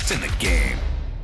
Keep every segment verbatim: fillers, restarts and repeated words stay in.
It's in the game.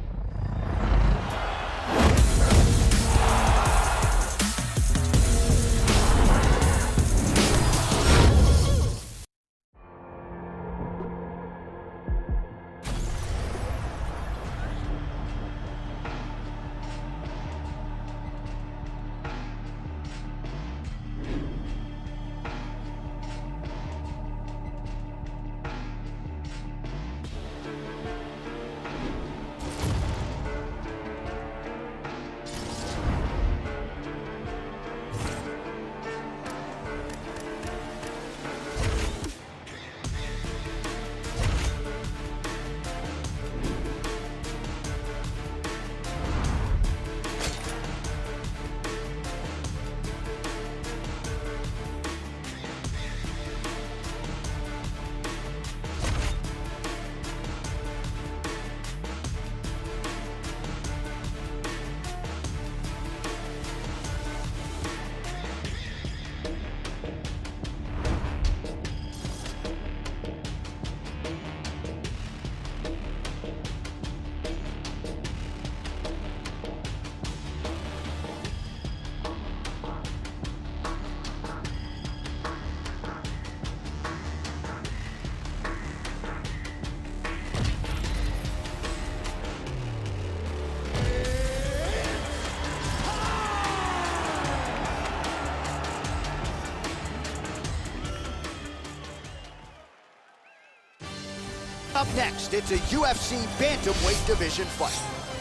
Up next, it's a U F C bantamweight division fight.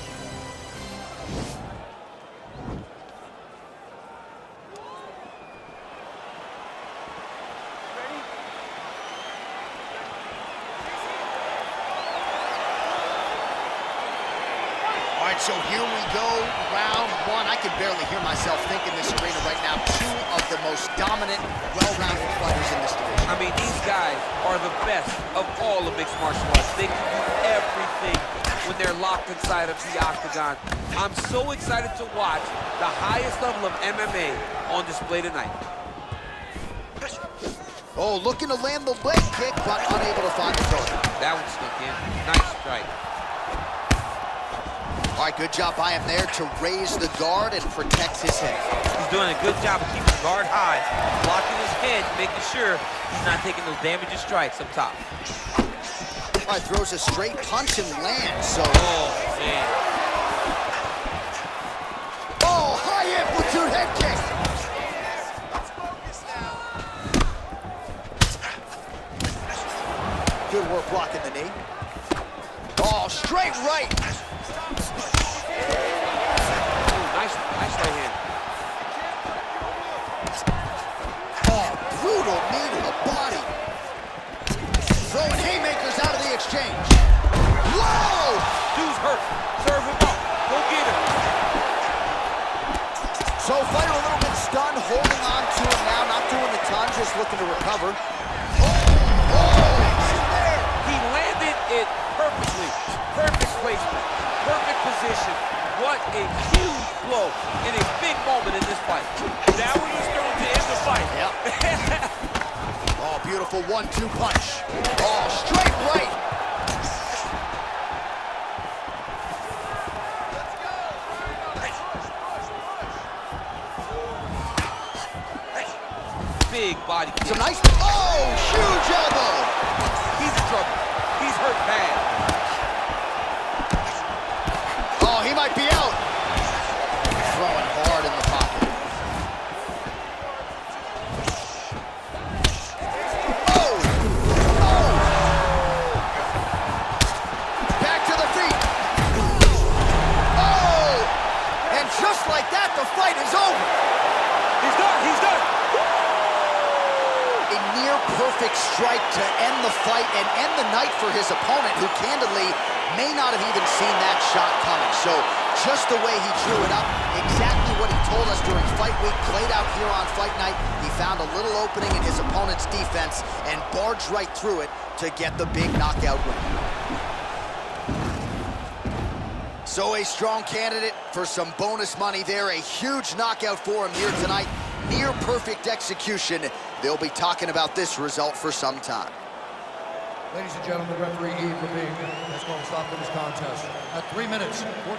All right, so here we go, round one. I can barely hear myself think in this arena right now. Two of the most dominant, well-rounded fighters in this division. I mean, these guys are the best of all of mixed martial arts. They can do everything when they're locked inside of the octagon. I'm so excited to watch the highest level of M M A on display tonight. Oh, looking to land the leg kick, but unable to find the target. That one snuck in. Nice strike. All right, good job by him there to raise the guard and protect his head. He's doing a good job of keeping the guard high, blocking his head, making sure he's not taking those damaging strikes up top. All right, throws a straight punch and lands, so... Oh, man. Oh, high amplitude head kick! Good work blocking the knee. Oh, straight right! Nice, nice right hand. Oh, brutal knee to the body. Throwing haymakers out of the exchange. Whoa! Dude's hurt. Serve him up. Go get him. So fighter a little bit stunned, holding on to him now, not doing a ton, just looking to recover. Oh! Oh! He landed it perfectly. Perfect placement. Perfect position. What a huge blow in a big moment in this fight. That one was thrown to end the fight. Yep. Oh, beautiful one two punch. Oh, straight right. Big body kick. Some nice, oh, huge elbow. He's in trouble. He's hurt bad. Oh, he might be out. Throwing hard in the pocket. Oh! Oh! Back to the feet. Oh! And just like that, the fight is over. He's done. He's done. A near-perfect strike to end the fight and end the night for his opponent, who candidly may not have even seen that shot coming. So just the way he drew it up, exactly what he told us during fight week, played out here on fight night. He found a little opening in his opponent's defense and barged right through it to get the big knockout win. So a strong candidate for some bonus money there. A huge knockout for him here tonight. Near perfect execution. They'll be talking about this result for some time. Ladies and gentlemen, referee Yves Lavigne has called a stop to this contest at three minutes. Four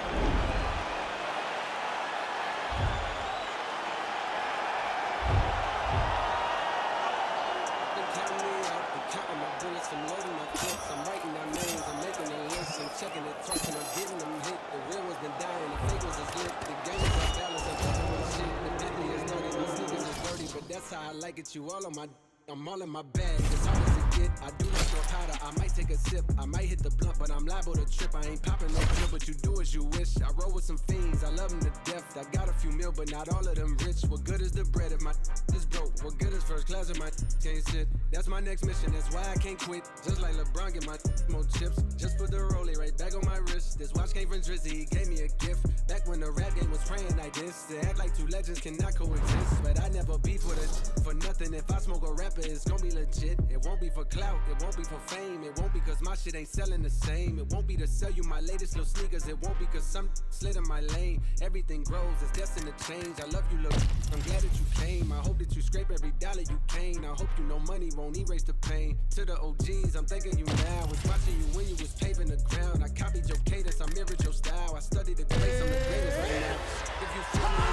I'm loading my clips, I'm writing down names, I'm making a list, I'm checking it twice and I'm getting them hit. The real ones been dying, the fake ones is lit. The game is off balance, I'm fucking with shit. The Bentley is dirty, my sneakers is dirty, but that's how I like it. You all on my, I'm all in my bag. As hard as it get, I do not throw powder. I might take a sip, I might hit the blunt, but I'm liable to trip. I ain't popping no pill, but you do as you wish. I roll with some fiends, I love them to death. I got a few mil, but not all of them rich. What good is the bread if my is broke? What good is first class if my can't sit? That's my next mission, that's why I can't quit. Just like LeBron, get my more chips. Just put the rollie right back on my wrist. This watch came from Drizzy, he gave me a gift. Back when the rap game was praying like this. They act like two legends cannot coexist. But I never beef with it for nothing. If I smoke a rapper, it's gonna be legit. It won't be for clout, it won't be for fame. It won't be cause my shit ain't selling the same. It won't be to sell you my latest little sneakers. It won't be cause some slid in my lane. Everything grows, it's destined to change. I love you, look, I'm glad that you came. I hope that you scrape every dollar you can. I hope you know money won't erase the pain. To the O Gs, I'm thanking you now. Was watching you when you was paving the ground. I copied your cadence, I mirrored your style. I studied the grace, I'm the greatest right now. If you feel me,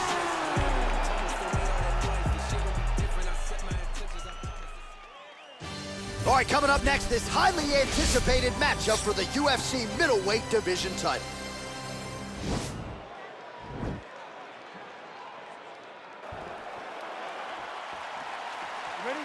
All right, coming up next, this highly anticipated matchup for the U F C middleweight division title. Ready?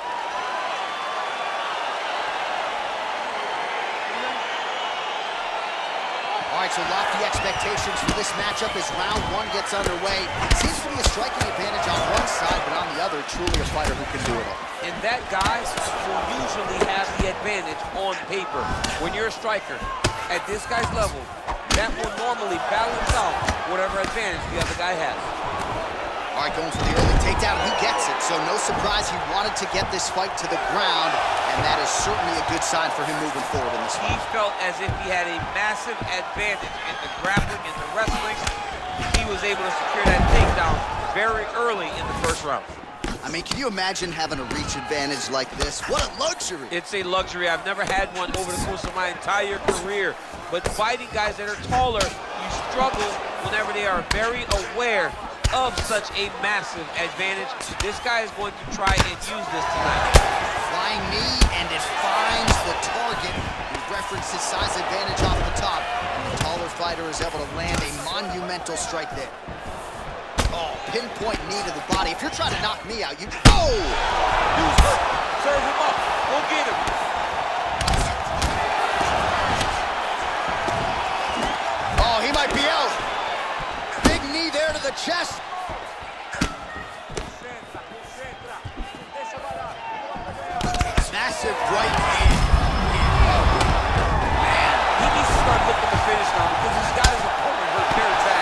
All right, so lofty expectations for this matchup as round one gets underway. Seems to be a striking advantage on one side, but on the other, truly a fighter who can do it all. And that guy will usually have the advantage on paper. When you're a striker, at this guy's level, that will normally balance out whatever advantage the other guy has. All right, going for the early takedown, he gets it. So no surprise he wanted to get this fight to the ground, and that is certainly a good sign for him moving forward in this fight. He felt as if he had a massive advantage in the grappling and the wrestling. He was able to secure that takedown very early in the first round. I mean, can you imagine having a reach advantage like this? What a luxury. It's a luxury. I've never had one over the course of my entire career. But fighting guys that are taller, you struggle whenever they are very aware of such a massive advantage. This guy is going to try and use this tonight. Flying knee, and it finds the target. We referenced his size advantage off the top, and the taller fighter is able to land a monumental strike there. Oh, pinpoint knee to the body. If you're trying to knock me out, you... Oh! Dude's hurt. Serve him up. Go get him. Oh, he might be out. Big knee there to the chest. Massive right hand. Oh, man. He needs to start looking to finish now because he's got his opponent hurt very bad.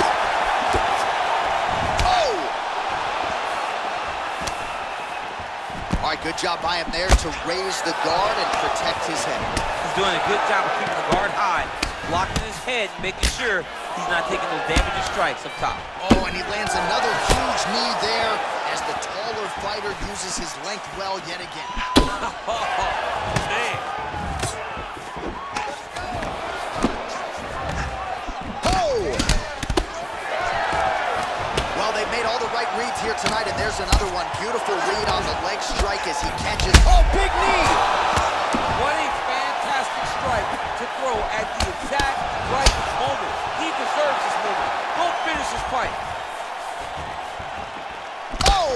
All right, good job by him there to raise the guard and protect his head. He's doing a good job of keeping the guard high, blocking his head, making sure he's not taking those damaging strikes up top. Oh, and he lands another huge knee there as the taller fighter uses his length well yet again. Oh, man. Made all the right reads here tonight, and there's another one. Beautiful read on the leg strike as he catches. Oh, big knee! What a fantastic strike to throw at the exact right moment. He deserves this moment. Don't finish this fight. Oh!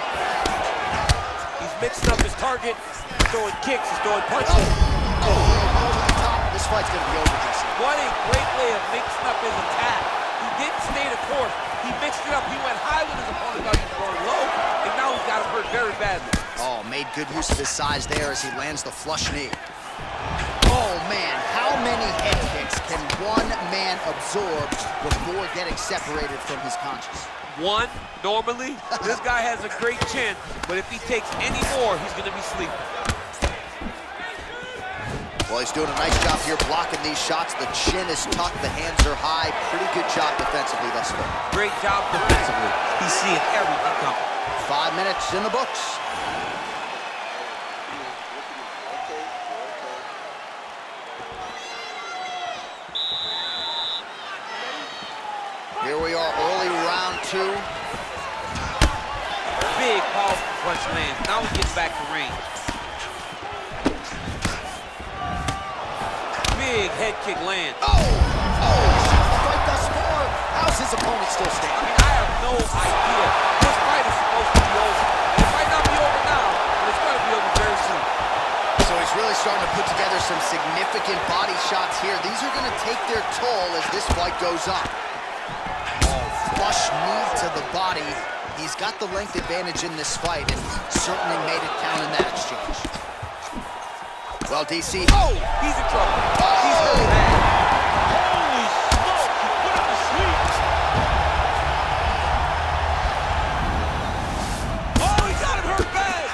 He's mixing up his target. He's throwing kicks. He's throwing punches. Oh! Oh, over the top. This fight's gonna be over, D C. What a great way of mixing up his attack. He didn't stay the course. He mixed it up. He went high when his opponent thought he was going low, and now he's got him hurt very badly. Oh, made good use of his size there as he lands the flush knee. Oh, man, how many head kicks can one man absorb before getting separated from his conscience? One, normally. This guy has a great chin, but if he takes any more, he's going to be sleeping. Well, he's doing a nice job here blocking these shots. The chin is tucked, the hands are high. Pretty good job defensively thus far. Great job defensively. He's seeing everything coming. Five minutes in the books. Here we are, early round two. Big, powerful punch lands. Now he gets back to range. Big head kick lands. Oh! Oh! He's fight thus far. How's his opponent still I standing? mean, I have no idea. This fight is supposed to be over. And it might not be over now, but it's going to be over very soon. So he's really starting to put together some significant body shots here. These are going to take their toll as this fight goes on. Oh, flush knee to the body. He's got the length advantage in this fight and certainly made it count in that exchange. Well, D C. Oh, he's in trouble. He's really bad. Holy smoke! He put him to sleep. Oh, he got him hurt bad.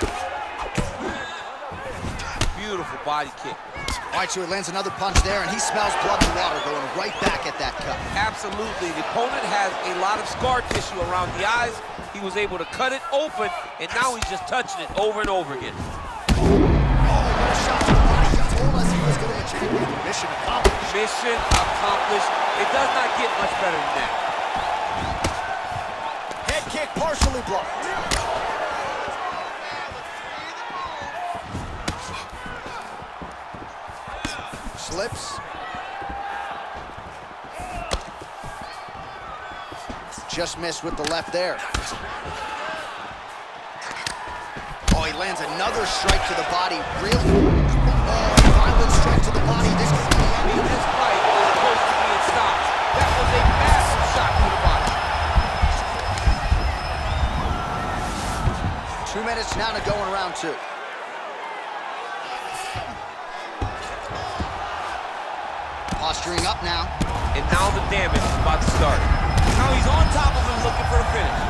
Beautiful body kick. All right, so he lands another punch there, and he smells blood and water going right back at that cut. Absolutely. The opponent has a lot of scar tissue around the eyes. He was able to cut it open, and now he's just touching it over and over again. Oh, what a shot to the body. He told us he was going to achieve it. Mission accomplished. Mission accomplished. It does not get much better than that. Head kick partially blocked. Slips. Just missed with the left there. Oh, he lands another strike to the body. Really? Oh, violent strike to the body. This could be the I mean, end. this fight is supposed to be in stops. That was a massive shot to the body. Two minutes now to go in round two. Posturing up now. And now the damage is about to start. Now he's on top of him looking for the finish.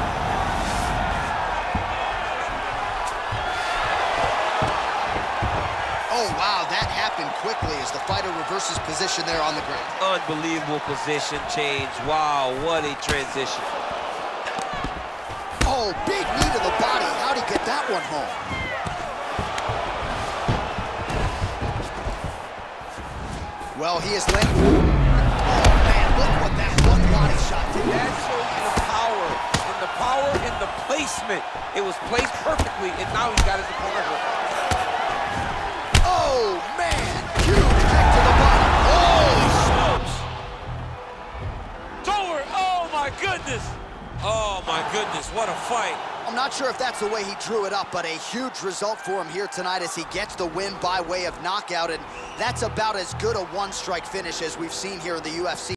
Oh, wow, that happened quickly as the fighter reverses position there on the ground. Unbelievable position change. Wow, what a transition. Oh, big knee to the body. How'd he get that one home? Well, he is landing. Oh, man, look what that one body shot did. That shows you the power, and the power in the placement. It was placed perfectly, and now he's got his opponent hurt. Oh, man, huge kick to the body. Holy smokes. It's over. Oh, my goodness. Oh, my goodness, what a fight. I'm not sure if that's the way he drew it up, but a huge result for him here tonight as he gets the win by way of knockout, and that's about as good a one-strike finish as we've seen here in the U F C.